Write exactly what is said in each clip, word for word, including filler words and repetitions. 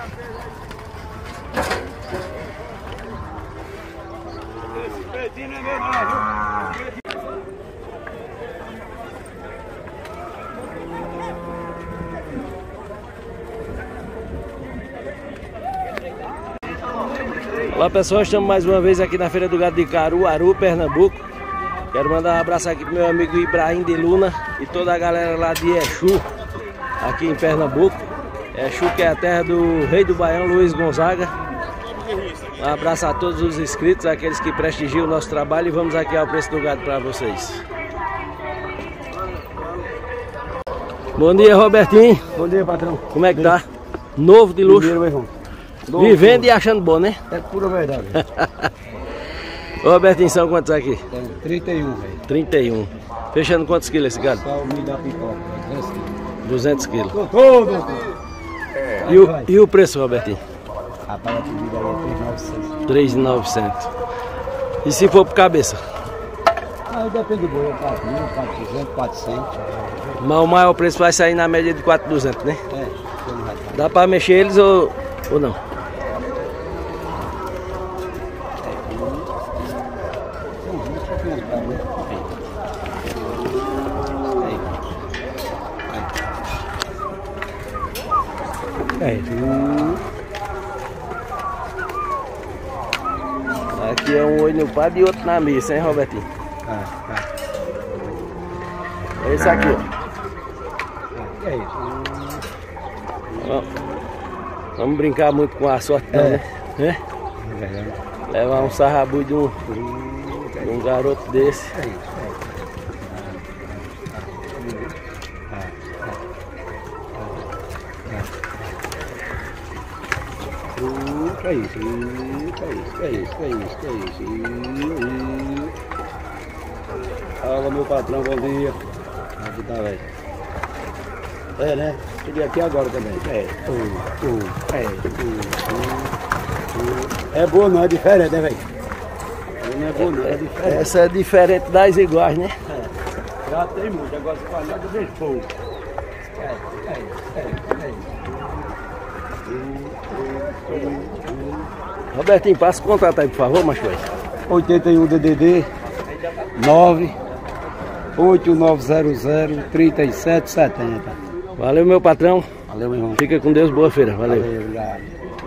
Olá pessoal, estamos mais uma vez aqui na Feira do Gado de Caruaru, Pernambuco. Quero mandar um abraço aqui pro meu amigo Ibrahim de Luna e toda a galera lá de Exu, aqui em Pernambuco. Exu, que é a terra do rei do Baião, Luiz Gonzaga. Um abraço a todos os inscritos, aqueles que prestigiam o nosso trabalho, e vamos aqui ao preço do gado para vocês. Bom dia, Robertinho. Bom dia, patrão. Como é que tá? Novo de luxo. Primeiro, meu irmão. Vivendo e achando bom, né? É pura verdade. Ô Robertinho, são quantos aqui? Tem trinta e um, velho. trinta e um. Fechando quantos quilos esse gado? Só o milho da pipoca, duzentos quilos. duzentos quilos. Todo! E o, e o preço, Robertinho? Rapaz, a pedida aí é três mil e novecentos. três mil e novecentos. E se for por cabeça? Aí depende do boi, quatro mil, quatro mil e duzentos, quatrocentos. Mas o maior preço vai sair na média de quatro mil e duzentos, né? É, dá pra mexer eles ou, ou não? É. Aqui é um olho no padre e outro na missa, hein, Robertinho? Ah, ah. É esse aqui, ó. É isso. Vamos, vamos brincar muito com a sorte, não, né? É? É verdade. Levar um sarrabu de um, de um garoto desse. É isso. É isso, é isso, é isso, é isso, é isso. Fala, meu patrão, bom dia. Aqui tá, velho. É, né? Cheguei aqui agora também. É, uh, uh, é, uh, uh, uh. É boa, não é diferente, né, velho? Não é boa, não, é diferente. Essa é diferente das iguais, né? É. Já tem muito, agora se falar, eu vejo pouco. É, é, é, é. Robertinho, passa o contato aí, por favor, macho velho. oitenta e um D D D nove oito nove zero zero três sete sete zero. Valeu, meu patrão. Valeu, meu irmão. Fica com Deus, boa feira. Valeu. Valeu, obrigado.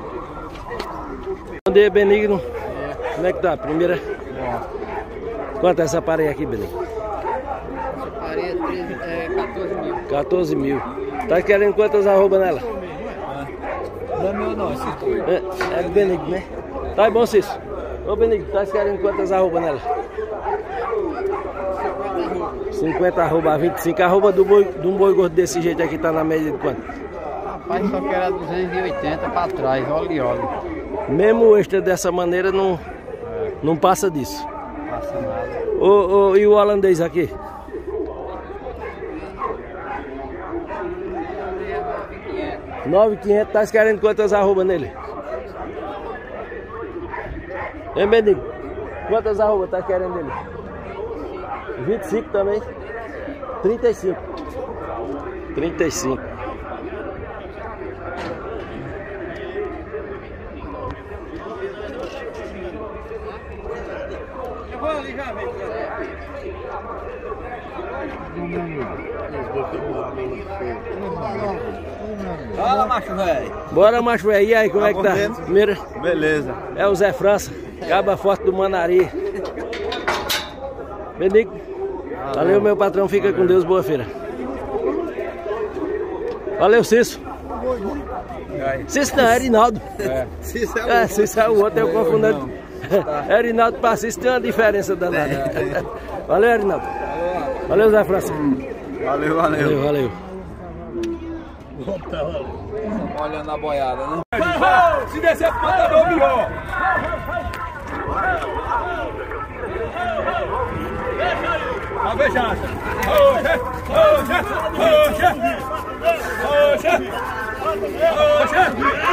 Bom dia, Benigno. Como é que tá? Primeira? Quanto é essa parede aqui, Benigno? Essa parede é quatorze mil. quatorze mil. Tá querendo quantas arrobas nela? Não é meu não, esse dois. É, é do Benigno, né? Tá bom, Cício. Ô, Benigno, tá querendo quantas arrobas nela? cinquenta arroba, vinte e cinco. A arroba do boi, de um boi gordo desse jeito aqui tá na média de quanto? Rapaz, só que era duzentos e oitenta pra trás, óleo e óleo. Mesmo o extra dessa maneira não, não passa disso. Não passa nada. Ô, ô, e o holandês aqui? nove mil e quinhentos, tá querendo quantas arrobas nele? Hein, Benigno? Quantas arrobas tá querendo nele? vinte e cinco também? trinta e cinco. trinta e cinco. Eu vou ali já, velho. Fala, macho velho. Bora, macho velho. E aí, como é que tá? Primeira? Beleza. É o Zé França, caba forte do Manari. Benigno. Valeu, meu patrão. Fica Valeu. com Deus. Boa feira. Valeu, Cício. Cício não, é Erinaldo. É, Cício é o, é, Cício é o outro, eu confundo. Erinaldo para Cício tem uma diferença danada. É. Valeu, Erinaldo. Valeu, Zé França. Valeu, valeu. Valeu, valeu. Olhando a boiada, né? Se descer pro matador, melhor. Tá beijado. Oxa, oxa, oxa, oxa, oxa,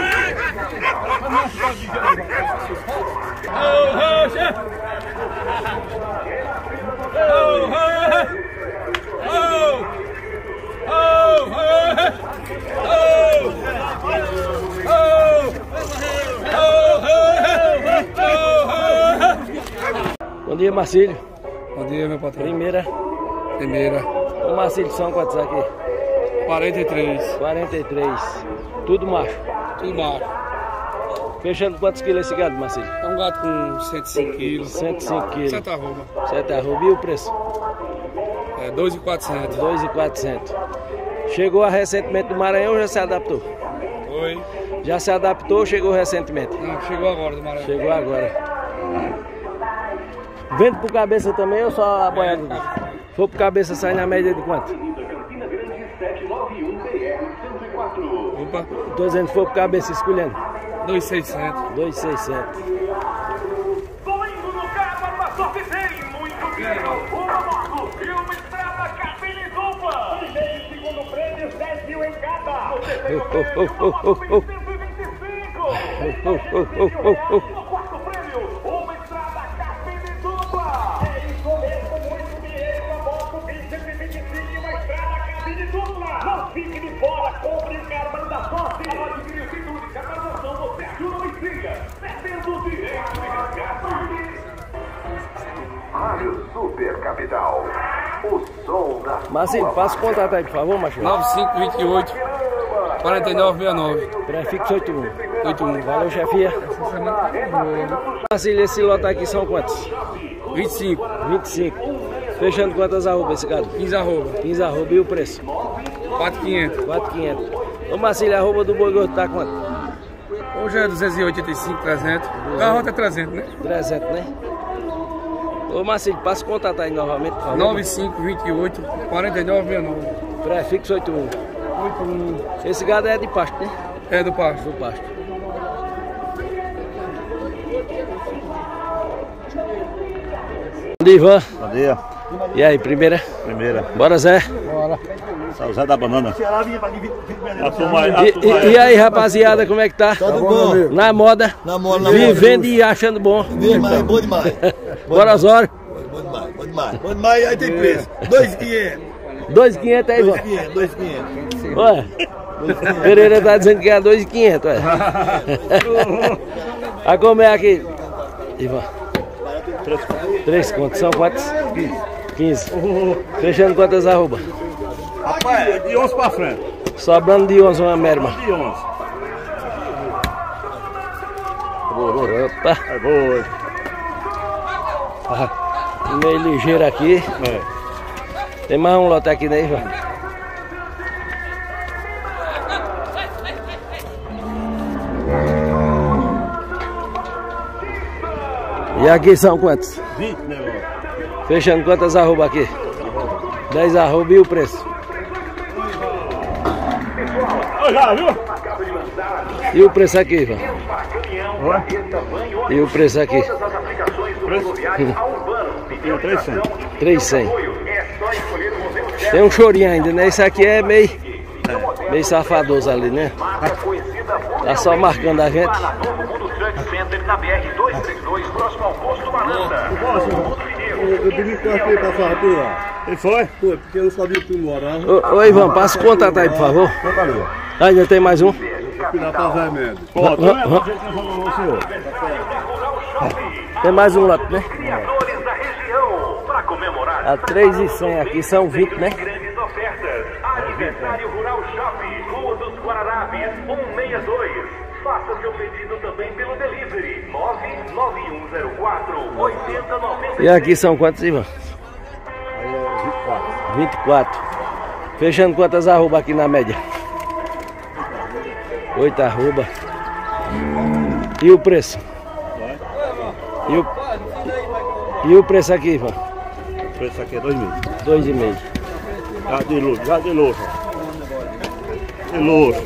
oxa, oh, oh, oh, oh, dia, Marcílio. Bom dia, meu patrão. Primeira. Primeira. Ô, Marcílio, são quantos aqui? quarenta e três. quarenta e três. Tudo macho. Tudo baixo. Fechando quantos quilos esse gado, Marcílio? É um gato com cento e cinco quilos. cento e cinco quilos. Sete arroba. Sete arroba. E o preço? É dois mil e quatrocentos. dois mil e quatrocentos. Chegou a recentemente do Maranhão ou já se adaptou? Oi. Já se adaptou ou chegou recentemente? Não, chegou agora do Maranhão. Chegou agora. Vende por cabeça também ou só a boiada? Se for por cabeça, sai na média de quanto? Opa. Tô dizendo que for por cabeça, escolhendo. dois mil e seiscentos. dois mil e seiscentos. Tô indo no carro para uma sorte bem, muito dinheiro, uma moto e uma estrada cabine dupla. Primeiro e segundo prêmio, dez mil em cada. No terceiro prêmio, uma moto cento e vinte e cinco. No quarto prêmio, uma estrada cabine dupla. É isso mesmo, muito dinheiro, uma moto cento e vinte e cinco e uma estrada cabine dupla. Não fique de fora, compre o carro da sorte. Pode adquirir o título de capitalização, você ajuda e siga. Perdendo direito de resgate. Rádio Super Capital. O som da Marcílio, passa o contato aí, por favor, macho. nove cinco dois oito, quatro nove seis nove. Prefixo oito um. oito um. Valeu, chefia. Marcílio, esse lote aqui são quantos? vinte e cinco. vinte e cinco. Fechando quantas arroba esse gado? quinze arroba. quinze arroba. E o preço? quatro mil e quinhentos. quatro mil e quinhentos. Ô, Marcílio, a arroba do boi gordo tá quanto? Hoje é duzentos e oitenta e cinco, trezentos. Carro é trezentos, né? trezentos, né? Ô, Marcílio, passa o contato aí novamente, por favor. nove cinco dois oito, quatro nove seis nove. Prefixo oito um. oito um. Esse gado é de pasto, né? É do pasto. Do pasto. Bom dia, Ivan. Bom dia. E aí, primeira? Primeira. Bora, Zé. São Zé da Banana. A turma, a E, turma e- e aí, rapaziada, como é que tá? Tudo bom? Na moda, Na moda, na vivendo e achando bom. Demais, bom demais. Bora, Osório. Bom demais, bom demais. Bom demais, aí tem preço. dois mil e quinhentos. dois mil e quinhentos aí, Ivan. dois mil e quinhentos, dois mil e quinhentos. Ué, Pereira tá dizendo que é dois mil e quinhentos, ué. A como é aqui? Ivan. Três contos, são quantos? quinze. Fechando quantas arroba? Rapaz, de onze pra frente. Sobrando de onze uma merma. De onze. Opa, É boa. ah, meio ligeiro aqui. É. Tem mais um lote aqui, né, Ivan? E aqui são quantos? vinte negócio. Fechando quantas arroba aqui? dez arroba e o preço? Ô, já, viu? E o preço aqui, Ivan? E o preço aqui? Tem três cem. três mil e cem. Tem um chorinho ainda, né? Esse aqui é meio, meio safadoso ali, né? Tá só marcando a gente. Na B R duzentos e trinta e dois, próximo ao posto Balanda. Eu pedi quanto aí pra falar, pô. Quem foi? Pô, porque eu não sabia que tu morava. Ô, ô Ivan, passa o contato aí, por favor. Conta ali. Ah, ainda tem mais um? Final pra Zé Mendes. Pô, tu Hã? é Hã? você que falou o senhor. Tem mais um lote, né? Criadores da região. Para comemorar A três mil e cem aqui, são vinte, né? grandes ofertas. Aniversário Rural Shopping, Rua dos Guararapes, cento e sessenta e dois. Faça seu pedido também pelo delivery. nove nove um zero quatro, oito zero nove zero. E aqui são quantos, Ivan? vinte e quatro. Fechando quantas arroba aqui na média? oito arroba. E o preço? E o, e o preço aqui, Ivan? O preço aqui é dois mil. dois e meio. Já de luxo, já de luxo. De luxo.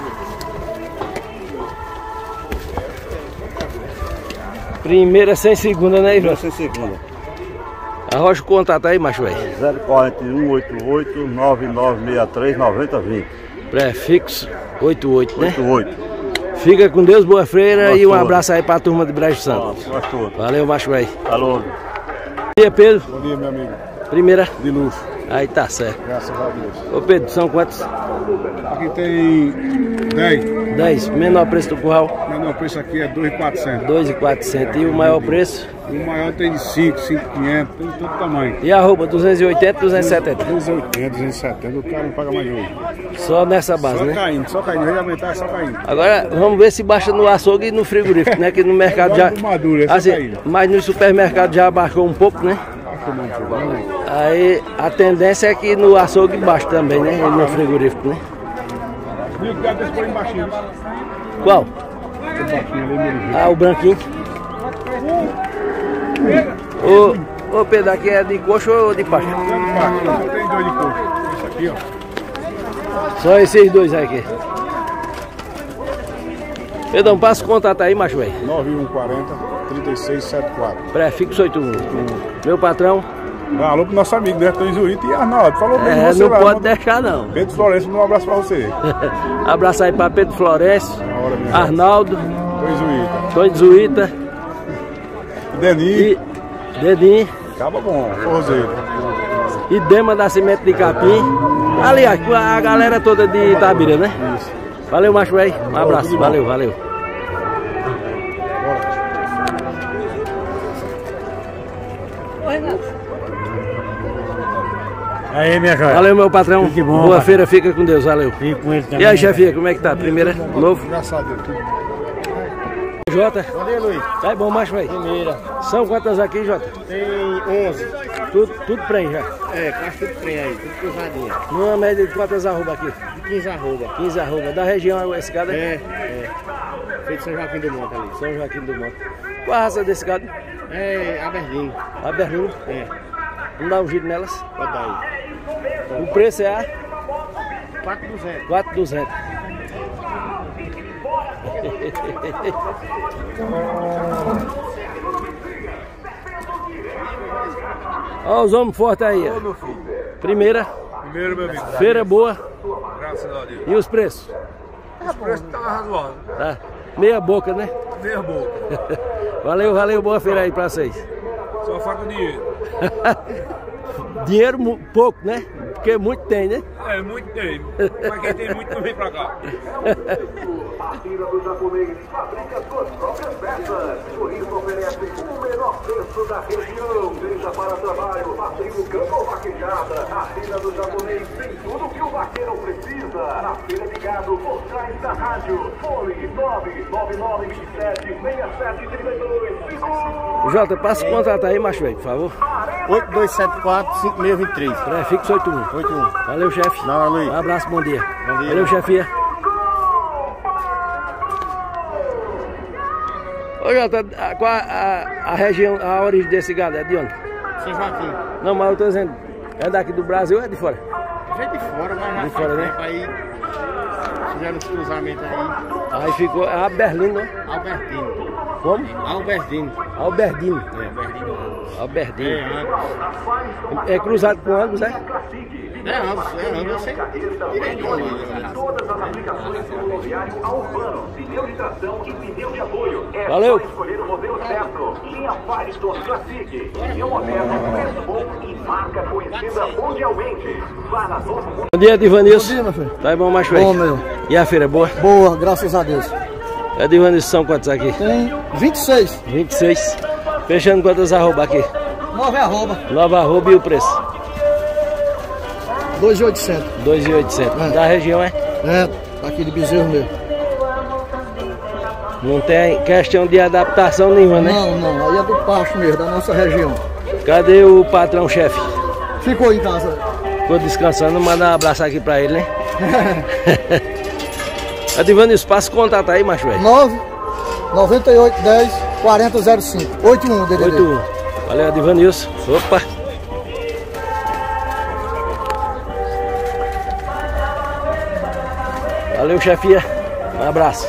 Primeira sem segunda, né, Ivan? Essa é segunda. Arrocha o contato aí, macho, velho. zero quatro um oito oito nove nove seis três nove zero dois Prefixo oito oito, né? oito oito. Fica com Deus, boa freira. Gostoso. E um abraço aí pra turma de Brejo Santo. Gostou. Valeu, macho, velho. Alô. Bom dia, Pedro. Bom dia, meu amigo. Primeira. De luxo. Aí tá certo. Graças a Deus. Ô Pedro, são quantos? Aqui tem dez. dez. Menor preço do curral? O menor preço aqui é dois mil e quatrocentos. dois mil e quatrocentos. E o maior preço? O maior tem de cinco, cinco mil e quinhentos, tem de todo tamanho. E a arroba? duzentos e oitenta, duzentos e setenta? duzentos e oitenta, duzentos e setenta, o cara não paga mais hoje. Só nessa base, Só né? caindo, só caindo, vai aumentar, só caindo. Agora vamos ver se baixa no açougue e no frigorífico, né? Que no mercado já. Maduro, essa Assim, caindo. mas no supermercado já baixou um pouco, né? Aí a tendência é que no açougue baixe também, né? E no frigorífico, né? E o cara desse por embaixo. Qual? O baixinho ali, mesmo. Ah, o branquinho. Ô, ô Pedro, aqui é de coxo ou de pasto? Tem dois de coxo. Esse aqui, ó. Só esses dois aqui. Pedrão, passa o contato aí, macho velho. nove um quatro zero, três seis sete quatro. Prefixo oito um. Meu patrão. Um alô pro nosso amigo, né? Tony Zurita e Arnaldo. Falou bem É, de você não lá. pode manda- deixar não. Pedro Florencio, um abraço pra você. Abraço aí pra Pedro Florencio, Na hora, minha Arnaldo, Tony Zurita. Tony Zuíta Deni, e Dedinho acaba bom, forrozeiro. e Dema Nascimento de Capim. Aliás, a galera toda de Itabira, né? Valeu, macho velho. Um abraço. Valeu, valeu. Aí, minha joia. Valeu, meu patrão. Tudo de bom, Boa pai. feira, fica com Deus. Valeu. Fico com ele também. E aí, chefia, como é que tá? Primeira, novo? Graças a Deus. Jota. Cadê, Luiz? Tá bom, macho velho. Primeira. São quantas aqui, Jota? Tem onze. Tudo, tudo prem já. É, quase tudo trem aí, tudo cruzadinho. Numa média de quantas arroba aqui? De quinze arroba. quinze arroba. Da região, esse gado É, é? é. Feito São Joaquim do Monte ali. São Joaquim do Monte. Qual a raça desse gado? É, Aberdeen. A berrino. É, Vamos dar um giro nelas. pode dar aí. O preço é a quatro mil e duzentos. quatro mil e duzentos. Olha os homens fortes aí. Ó. Primeira, Primeiro, meu amigo. feira boa. Graças a Deus. E os preços? O preço tá razoável. Tá. Meia boca, né? Meia boca. Valeu, valeu. Boa feira aí pra vocês. Só faca de dinheiro. Dinheiro mu- pouco, né? Porque muito tem, né? É, muito tem. Mas quem tem muito não vem pra cá. A tira do japonês fabrica suas próprias peças. Por isso oferece o menor preço da região. Seja para trabalho, passeio, campo ou vaquejada. A tira do japonês tem tudo que o vaqueiro precisa. Na feira de gado, por trás da rádio. Fone nove nove nove dois sete seis sete três dois. Jota, passa o contato aí, macho velho, por favor. oito dois sete quatro, cinco seis dois três. Prefixo oito um. oito um. Valeu, chefe. Na hora, Luiz. Um abraço, bom dia. Bom dia. Valeu, chefia. Ô, Jota, a, qual a, a, a região, a origem desse gado é de onde? São Joaquim. Não, mas eu tô dizendo, é daqui do Brasil ou é de fora? Veio de fora, mas já De faz fora, né? tempo aí. Fizeram os cruzamentos aí. Aí ficou, é a Berlim, né? Albertino. Como? Albertino. Alberdino. É, Albertino. Alberdino. É, Angus. É cruzado com Angus, né? É, Angus. É, Angus. Eu sei direitinho. né? Todas as aplicações do rodoviário a Urbano, pneu de tração e pneu de apoio. É Valeu. só escolher o modelo certo. Linha Firestone Classic. Pneu moderno, preço bom e marca conhecida mundialmente. Vá na Novo Mundo. Bom dia, Divanilson. Bom dia, meu filho. Tá bom, macho velho? Bom, meu. E a feira é boa? Boa, graças a Deus. É Divanilson, são quantos aqui? Tem vinte e seis. vinte e seis. Fechando quantas arroba aqui? nove arroba. Nova arroba e o preço? dois mil e oitocentos. dois mil e oitocentos. É. Da região, é? É, aqui de Bezerro mesmo. Não tem questão de adaptação nenhuma, né? Não, não, aí é do pasto mesmo, da nossa região. Cadê o patrão chefe? Ficou em casa. Ficou descansando, manda um abraço aqui pra ele, né? Adivanilson, passa o contato aí, macho velho. nove noventa e oito dez quarenta zero cinco. oito um, D D D. oito um. Valeu, Adivanilson. Opa! Valeu, chefia. Um abraço.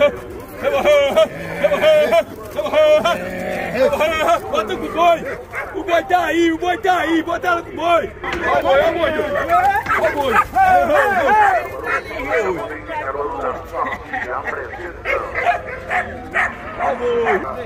Bota com o boi! O boi tá aí, o boi tá aí, bota ela com o boi. Ó o boi, ó o boi, ó o boi. Ó o boi.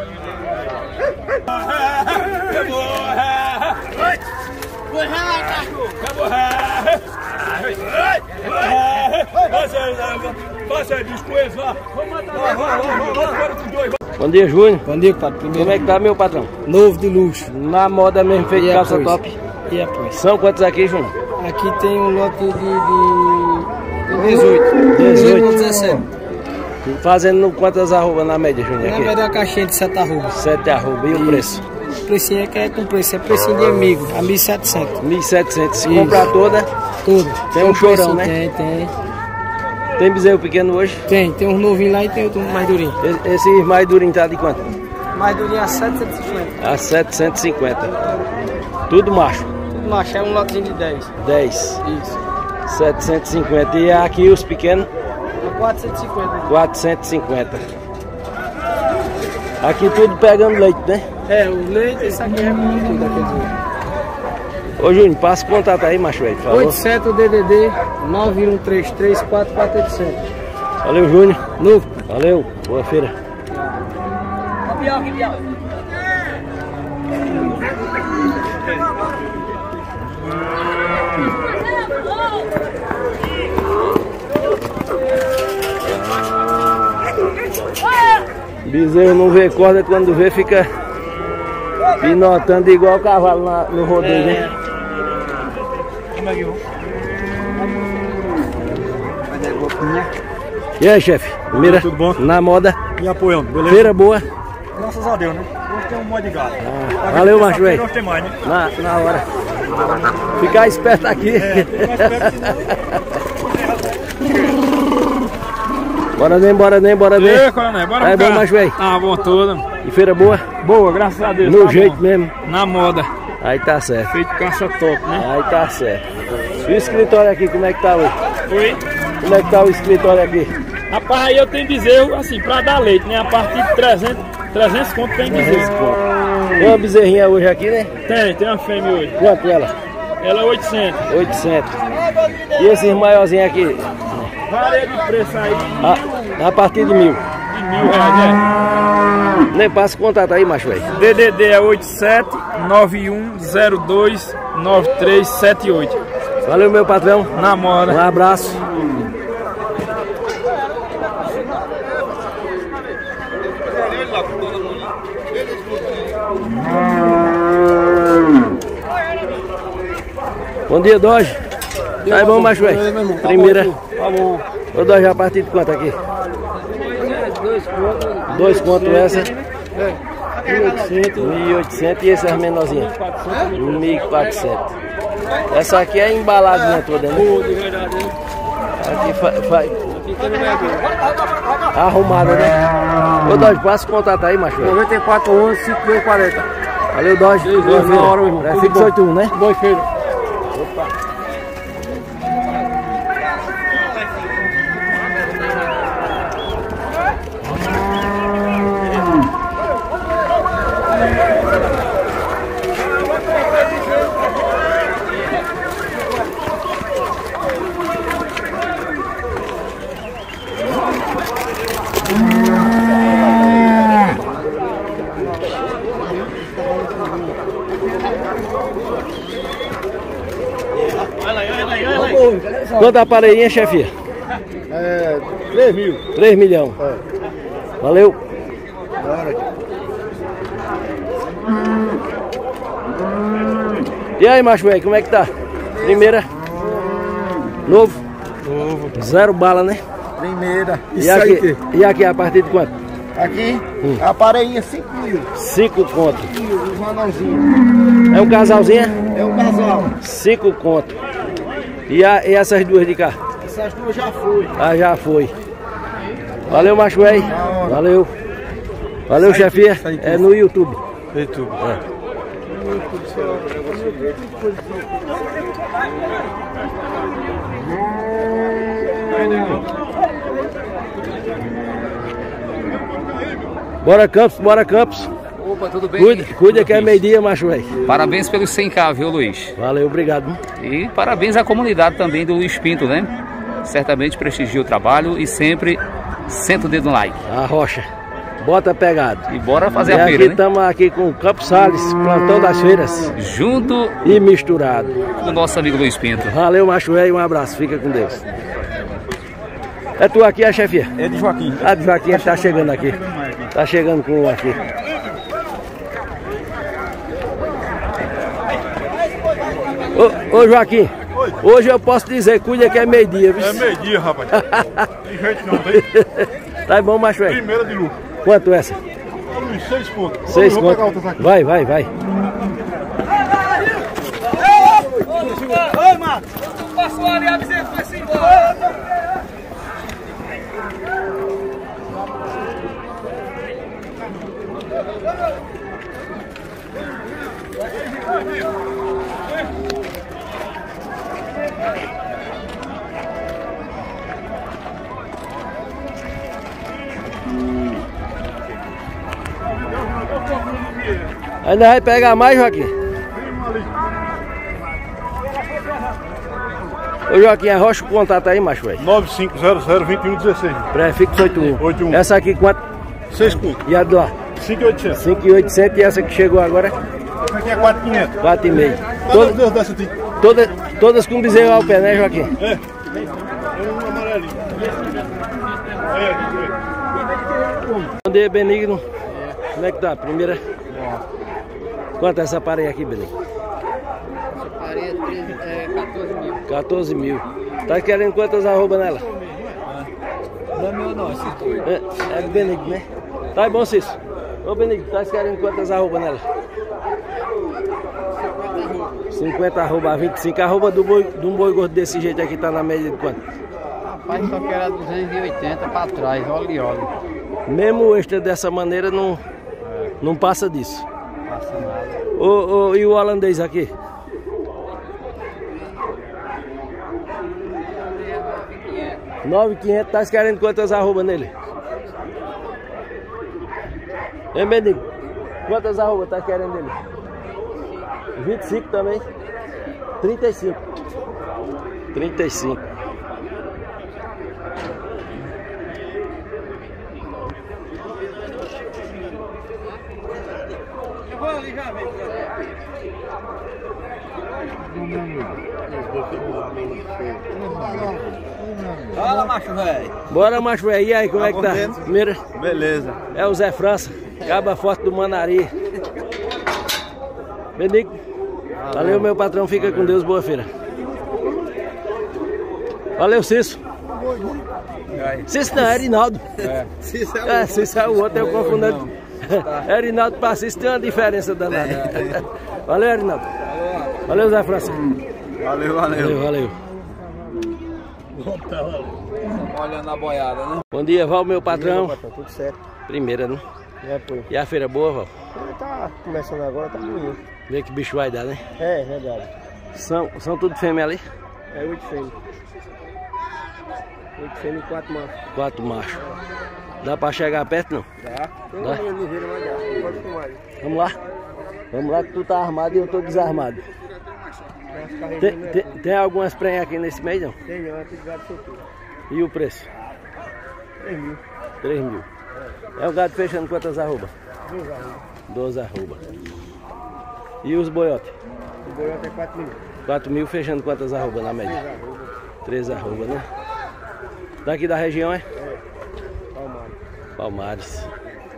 Bom dia, Júnior. Bom dia, patrão. Como é que tá, meu patrão? Novo de luxo. Na moda mesmo, feito E é calça coisa. top. E é pois. São quantos aqui, Júnior? Aqui tem um lote de, de, de dezoito. dezoito. dezessete. Fazendo quantas arrobas na média, Júnior? Na aqui? verdade, uma caixinha de sete arrobas. Sete arroba. E o preço? O precinho é que é com preço, é precinho de amigo, a mil e setecentos. mil e setecentos. Se Isso. comprar toda, Tudo. Tem um chorão, precinho, né? Tem, tem. tem bezerro pequeno hoje. Tem, tem uns novinhos lá e tem outro mais durinho. Esse esse mais durinho tá de quanto? Mais durinho a setecentos e cinquenta. A setecentos e cinquenta. Tudo macho. Tudo macho, é um lotezinho de dez. dez. Isso. setecentos e cinquenta. E aqui os pequenos, É quatrocentos e cinquenta. quatrocentos e cinquenta. Aqui tudo pegando leite, né? É, o leite, esse aqui é muito tudo aqueles outros. Ô Júnior, passa o contato aí, macho velho. Falou. oito sete o D D D nove um três três quatro quatro oito sete. Valeu, Júnior. Novo. Valeu. Boa feira. Bezerro não vê corda, quando vê fica pinotando igual o cavalo na- no rodeio, né? E aí, chefe? Mira, Tudo bom? na moda, Me apoiando, beleza? feira boa. Graças a Deus, né? Hoje tem um monte de gato. Ah, valeu, macho velho. Hoje tem mais, né? Na, na hora. Ficar esperto aqui. Bora nem, bora nem, bora nem. Ei, coronel, bora Tá pra bom, cá. macho velho. Ah, bom toda. E feira boa? Boa, graças a Deus. No tá jeito bom. mesmo. Na moda. Aí tá certo. Feito caça top, né? Aí tá certo. E o escritório aqui, como é que tá hoje? Oi. Como é que tá o escritório aqui? Rapaz, aí eu tenho bezerro, assim, pra dar leite, né? A partir de trezentos, trezentos conto tem bezerro. Tem uma bezerrinha hoje aqui, né? Tem, tem uma fêmea hoje. Quanto ela? Ela é oitocentos. oitocentos. E esses maiorzinhos aqui? Varia de preço aí A, a partir de mil. de mil reais, né? Nem passa o contato aí, macho velho. D D D é oito sete nove um zero dois nove três sete oito. Valeu, meu patrão. Na moda. Um abraço. Bom dia, Doge. Tá bom, macho velho? Primeira. Tá bom. Ô, Doge, a partir de quanto aqui? Dois contos essa. mil e oitocentos. E essas menorzinhas? mil e quatrocentos. Essa aqui é embaladinha toda, né? Aqui faz. Arrumada, né? Ô, Doge, passa o contato aí, macho velho. noventa e quatro, onze, cinquenta e um, quarenta. Valeu, Doge. Boa na hora, meu irmão. feira. Tudo Prefixo bom. oito um, né? Boa feira. Quanto a parelhinha, chefia? É, três mil. três milhões. Valeu. E aí, macho velho, como é que tá? Primeira. Novo? Novo. Zero bala, né? Primeira. E aqui, e aqui a partir de quanto? Aqui, Hum. a pareinha cinco mil. Cinco conto. Os anãozinhos. É um casalzinha? É um casal. Cinco conto. E, a, e essas duas de cá? Essas duas já foi. Ah, já foi. Valeu, macho velho. Valeu. Valeu, chefia. É no YouTube. YouTube. É. Bora, Campos, bora, Campos. Opa, tudo bem? Cuida, cuida que é meio-dia, macho velho. Parabéns pelos cem K, viu, Luiz? Valeu, obrigado. E parabéns à comunidade também do Luiz Pinto, né? Certamente prestigia o trabalho e sempre senta o dedo no like. A rocha. Bota pegado. E bora fazer e a feira, aqui né? estamos aqui com o Campo Salles, plantão das feiras. Junto e misturado. Com o nosso amigo Luiz Pinto. Valeu, macho velho, um abraço, fica com Deus. É tu aqui, a chefia? É de Joaquim. Ah, de Joaquim, ele tá chegando aqui. Tá chegando com um aqui. Ô, ô Joaquim, oi. Hoje eu posso dizer, cuida que é meio-dia, viu? É meio-dia, rapaz. Tem jeito não, tem? Tá bom, macho velho? Primeira de lucro. Quanto essa? Seis pontos. Seis pontos. Vai, vai, vai. Oi, Marcos. Passou ali, a vizinha foi-se embora. Ainda vai pegar mais, Joaquim? Ô Joaquim, a rocha, o contato aí, macho velho? nove cinco zero zero, dois um um seis. Prefixo oito um. oito um. Essa aqui quanto? seis pontos. E a do lá? cinco mil e oitocentos. cinco mil e oitocentos e essa que chegou agora? Essa aqui é quatro mil e quinhentos. quatro e meio. Todas Toda, dessa aqui. Toda, todas com bezerro ao pé, né, Joaquim? É. É um amarelinho. É, é. Bom dia, Benigno. Como é que tá? Primeira? Quanto é essa parede aqui, Benigno? Essa parede é quatorze mil. quatorze mil. Tá querendo quantas arrobas nela? Não é meu não, esse doido. É, é do Benigno, né? Tá bom, Cício. Ô Benigno, tá querendo quantas arrobas nela? cinquenta arroba a vinte e cinco. A arroba do boi, de um boi gordo desse jeito aqui tá na média de quanto? Rapaz, só que era duzentos e oitenta pra trás, olha e olha. Mesmo o extra dessa maneira não, não passa disso. Não passa nada. Ô, ô, e o holandês aqui? nove mil e quinhentos, tá querendo quantas arrobas nele? Hein, Benigno? Quantas arrobas tá querendo nele? vinte e cinco também? trinta e cinco. trinta e cinco. Eu vou ali já, velho. Fala, macho velho. Bora, macho velho. E aí, como é que tá? Primeira? Beleza. É o Zé França, caba forte do Manari. Benigno. Valeu, meu patrão. Fica com Deus. Boa feira. Valeu, Cício. Cício não, é Erinaldo. É. É, Cício é o outro, eu confundo. Erinaldo para Cício tem uma diferença danada. Valeu, Erinaldo. Valeu, Zé França. Valeu, valeu. Valeu, valeu. Olhando a boiada, né? Bom dia, Val, meu patrão. Tudo certo. Primeira, né? É, pô. E a feira boa, Val? Tá começando agora, tá bonito. Vê que bicho vai dar, né? É, verdade. São, são tudo fêmea ali? É oito fêmeas. Oito fêmeas e quatro machos. Quatro machos. Dá pra chegar perto, não? Dá. Tem Dá. uma linha ligeira, mas dá. Pode filmar. Vamos lá? Vamos lá que tu tá armado e eu tô desarmado. Tem, tem, tem algumas prenhas aqui nesse meio, não? Tem, não. É tudo gado solteiro. E o preço? três mil. três mil. É o gado fechando quantas arrobas? Dois arrobas. doze arrobas. E os boiotes? O boiote é quatro mil. quatro mil fechando quantas arrobas na média? Três arrobas. três arrobas, né? Daqui da região, é? É. Palmares. Palmares.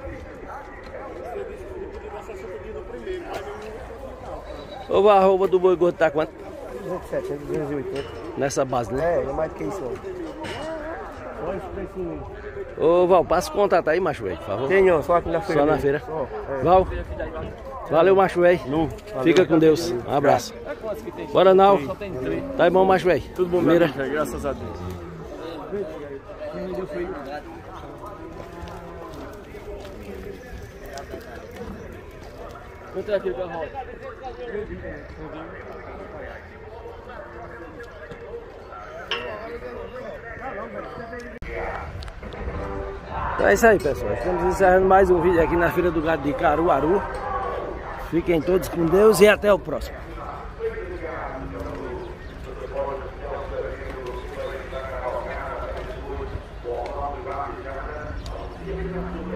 O arroba do boi gordo tá quanto? duzentos e setenta, duzentos e oitenta. Nessa base, né? É, é mais que isso. Olha esse precinho. Ô Val, passa o contato aí, macho velho, por favor. Tem não, só aqui na feira. Só na mesmo. feira. Só, é. Val, valeu, macho velho. Fica com Deus. Um abraço. Bora, Nau. Tá bom, macho velho? Tudo bom, Mira. Graças a Deus. Quanto é aquilo que eu rolo? Então é isso aí, pessoal. Estamos encerrando mais um vídeo aqui na Feira do Gado de Caruaru. Fiquem todos com Deus e até o próximo. Thank you.